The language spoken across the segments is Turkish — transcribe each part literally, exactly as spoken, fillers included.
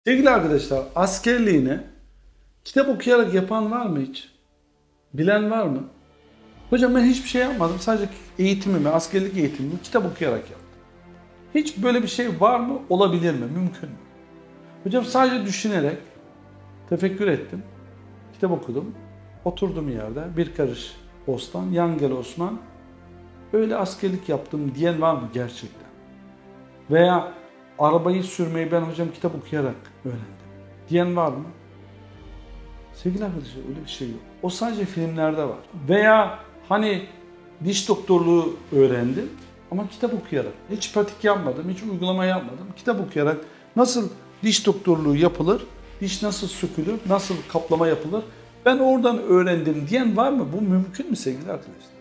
Sevgili arkadaşlar, askerliğini kitap okuyarak yapan var mı hiç? Bilen var mı? Hocam ben hiçbir şey yapmadım. Sadece eğitimimi, askerlik eğitimimi kitap okuyarak yaptım. Hiç böyle bir şey var mı? Olabilir mi? Mümkün mü? Hocam sadece düşünerek tefekkür ettim. Kitap okudum. Oturdum yerde. Bir karış bostan, yan gel Osman. Öyle askerlik yaptım diyen var mı gerçekten? Veya arabayı sürmeyi ben hocam kitap okuyarak öğrendim diyen var mı? Sevgili arkadaşlar öyle bir şey yok. O sadece filmlerde var. Veya hani diş doktorluğu öğrendim ama kitap okuyarak. Hiç pratik yapmadım, hiç uygulama yapmadım. Kitap okuyarak nasıl diş doktorluğu yapılır, diş nasıl sökülür, nasıl kaplama yapılır ben oradan öğrendim diyen var mı? Bu mümkün mü sevgili arkadaşlar?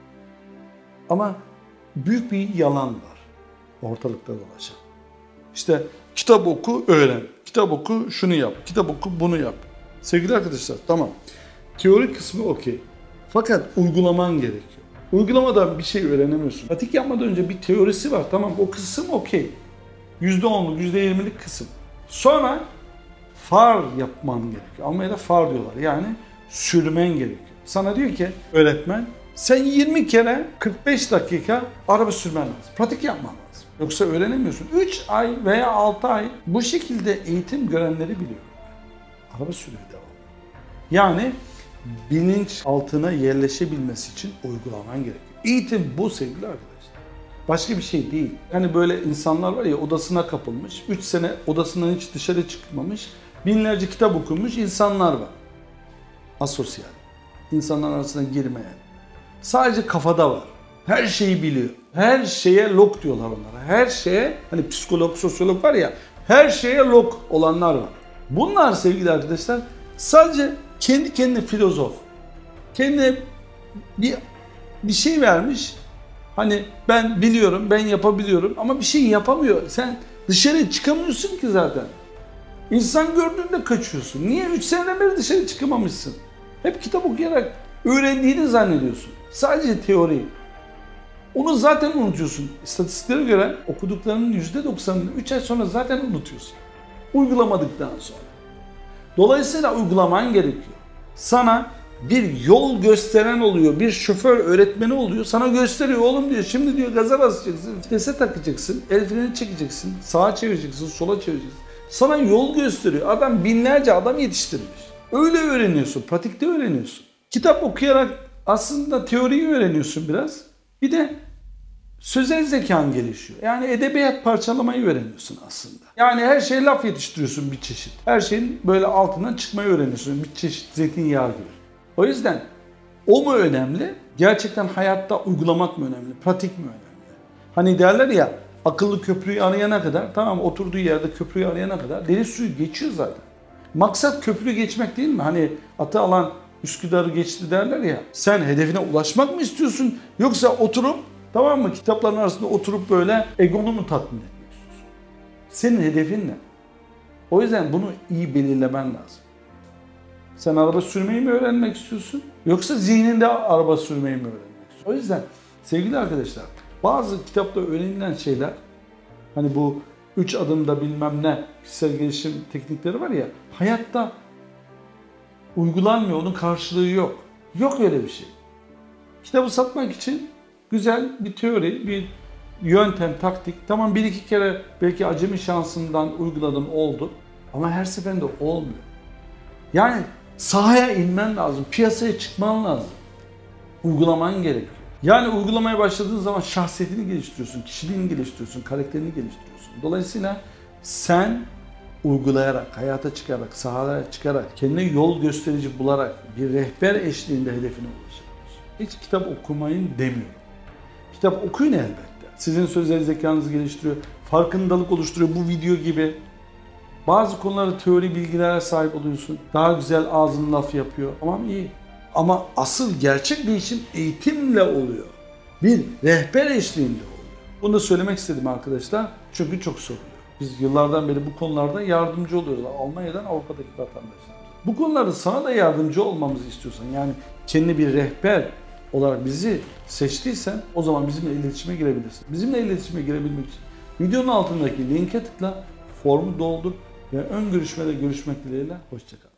Ama büyük bir yalan var ortalıkta dolaşan. İşte kitap oku, öğren. Kitap oku, şunu yap. Kitap oku, bunu yap. Sevgili arkadaşlar, tamam. Teori kısmı okey. Fakat uygulaman gerekiyor. Uygulamadan bir şey öğrenemiyorsun. Pratik yapmadan önce bir teorisi var. Tamam, o kısım okey. yüzde onluk, yüzde yirmilik kısım. Sonra far yapman gerekiyor. Almanya'da far diyorlar. Yani sürmen gerekiyor. Sana diyor ki öğretmen, sen yirmi kere kırk beş dakika araba sürmen lazım. Pratik yapman lazım. Yoksa öğrenemiyorsun. üç ay veya altı ay bu şekilde eğitim görenleri biliyorum. Araba sürüyor devam. Yani bilinç altına yerleşebilmesi için uygulaman gerekiyor. Eğitim bu sevgili arkadaşlar. Başka bir şey değil. Yani böyle insanlar var ya odasına kapılmış, üç sene odasından hiç dışarı çıkmamış, binlerce kitap okumuş insanlar var. Asosyal. İnsanlar arasına girmeyen. Sadece kafada var. Her şeyi biliyor. Her şeye lok diyorlar onlara. Her şeye, hani psikolog, sosyolog var ya, her şeye lok olanlar var. Bunlar sevgili arkadaşlar sadece kendi kendine filozof. Kendine bir, bir şey vermiş. Hani ben biliyorum, ben yapabiliyorum ama bir şey yapamıyor. Sen dışarı çıkamıyorsun ki zaten. İnsan gördüğünde kaçıyorsun. Niye? üç seneden beri dışarı çıkamamışsın. Hep kitap okuyarak öğrendiğini zannediyorsun. Sadece teori. Onu zaten unutuyorsun. İstatistiklere göre okuduklarının yüzde doksanını üç ay sonra zaten unutuyorsun. Uygulamadıktan sonra. Dolayısıyla uygulaman gerekiyor. Sana bir yol gösteren oluyor, bir şoför öğretmeni oluyor. Sana gösteriyor oğlum diyor. Şimdi diyor gaza basacaksın, vitese takacaksın, el freni çekeceksin, sağa çevireceksin, sola çevireceksin. Sana yol gösteriyor. Adam binlerce adam yetiştirmiş. Öyle öğreniyorsun, pratikte öğreniyorsun. Kitap okuyarak aslında teoriyi öğreniyorsun biraz. Bir de sözel zekan gelişiyor. Yani edebiyat parçalamayı öğreniyorsun aslında. Yani her şeye laf yetiştiriyorsun bir çeşit. Her şeyin böyle altından çıkmayı öğreniyorsun. Bir çeşit zeytinyağı gibi. O yüzden o mu önemli? Gerçekten hayatta uygulamak mı önemli? Pratik mi önemli? Hani derler ya akıllı köprüyü arayana kadar, tamam oturduğu yerde köprüyü arayana kadar deniz suyu geçiyor zaten. Maksat köprü geçmek değil mi? Hani atı alan Üsküdar'ı geçti derler ya. Sen hedefine ulaşmak mı istiyorsun? Yoksa oturup, tamam mı, kitapların arasında oturup böyle egonu mu tatmin etmek istiyorsun? Senin hedefin ne? O yüzden bunu iyi belirlemen lazım. Sen araba sürmeyi mi öğrenmek istiyorsun? Yoksa zihninde araba sürmeyi mi öğrenmek istiyorsun? O yüzden sevgili arkadaşlar bazı kitapta öğrenilen şeyler, hani bu üç adımda bilmem ne kişisel gelişim teknikleri var ya, hayatta uygulanmıyor, onun karşılığı yok. Yok öyle bir şey. Kitabı satmak için güzel bir teori, bir yöntem, taktik. Tamam bir iki kere belki acemi şansından uyguladım oldu ama her seferinde olmuyor. Yani sahaya inmen lazım, piyasaya çıkman lazım. Uygulaman gerekiyor. Yani uygulamaya başladığın zaman şahsiyetini geliştiriyorsun, kişiliğini geliştiriyorsun, karakterini geliştiriyorsun. Dolayısıyla sen uygulayarak, hayata çıkarak, sahaya çıkarak, kendine yol gösterici bularak bir rehber eşliğinde hedefine ulaşabiliyorsun. Hiç kitap okumayın demiyorum. Kitap okuyun elbette. Sizin sözel zekanızı geliştiriyor, farkındalık oluşturuyor bu video gibi. Bazı konularda teori bilgilere sahip oluyorsun. Daha güzel ağzın laf yapıyor. Tamam iyi. Ama asıl gerçek değişim eğitimle oluyor. Bir rehber eşliğinde oluyor. Bunu da söylemek istedim arkadaşlar. Çünkü çok soruyor. Biz yıllardan beri bu konularda yardımcı oluyoruz. Almanya'dan Avrupa'daki vatandaşlar. Bu konularda sana da yardımcı olmamızı istiyorsan, yani kendi bir rehber olarak bizi seçtiysen o zaman bizimle iletişime girebilirsin. Bizimle iletişime girebilmek için videonun altındaki linke tıkla, formu doldur ve ön görüşmede görüşmek dileğiyle. Hoşçakalın.